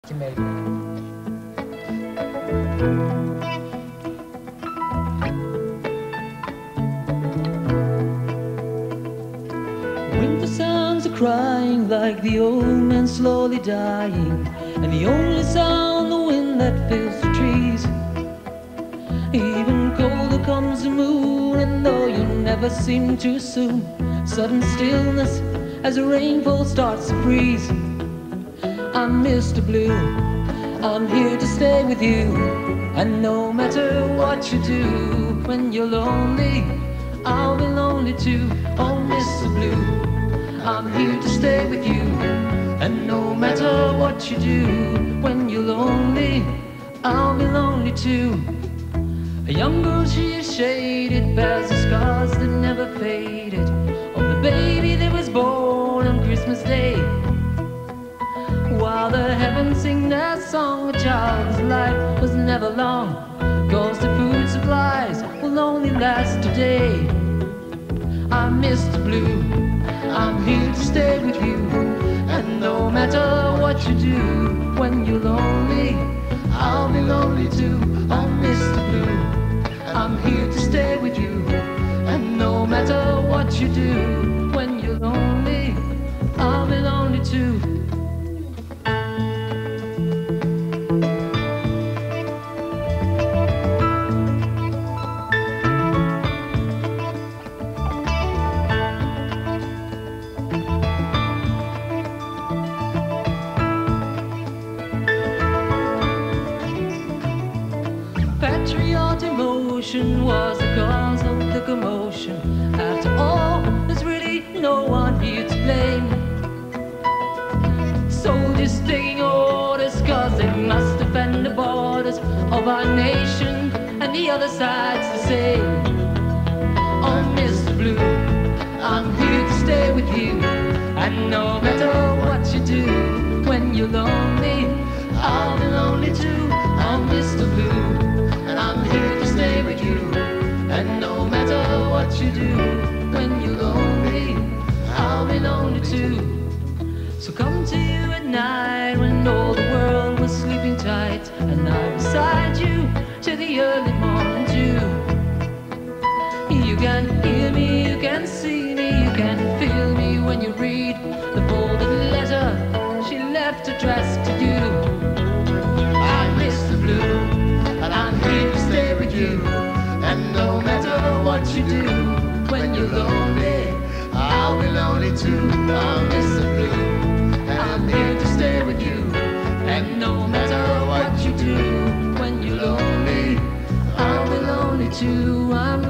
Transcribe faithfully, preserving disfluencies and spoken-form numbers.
je meebrengen. Winter sounds are crying like the old man slowly dying, and the only sound the wind that fills the trees. Even colder comes the moon, and though you never seem too soon, sudden stillness as the rainfall starts to freeze. I'm Mister Blue, I'm here to stay with you, and no matter what you do, when you're lonely, I'll be lonely too. Oh, Mister Blue, I'm here to stay with you, and no matter what you do, when you're lonely, I'll be lonely too. A young girl, she is shaded, bears the scars that never faded, of the baby that was born on Christmas Day. While the heavens sing their song, a child's life was never long, 'cause the food supplies will only last a day. I'm Mister Blue, I'm here to stay with you, and no matter what you do, when you're lonely, I'll be lonely too. I'm Mister Blue, I'm here to stay with you, and no matter what you do, when you're lonely, I'll be lonely too. Patriot emotion was the cause of the commotion. After all, there's really no one here to blame. Soldiers taking orders 'cause they must defend the borders of our nation, and the other side's the same. Oh, Mister Blue, I'm here to stay with you, and no matter what you do, when you're lonely, I'll be lonely too. I'm Mister Blue, and I'm here to stay with you, and no matter what you do, when you're lonely, I'll be lonely too. So come to you at night when all the world was sleeping tight, and I'm beside you to the early morning dew. You can hear me, you can see me, you can feel me when you read the folded letter she left addressed to you. I'm Mister Blue, and I'm here to stay with you, and no matter what you do, when you're lonely, I'll be lonely too. I'm Mister Blue, and I'm here to stay with you, and no matter what you do, when you're lonely, I'll be lonely too. I'm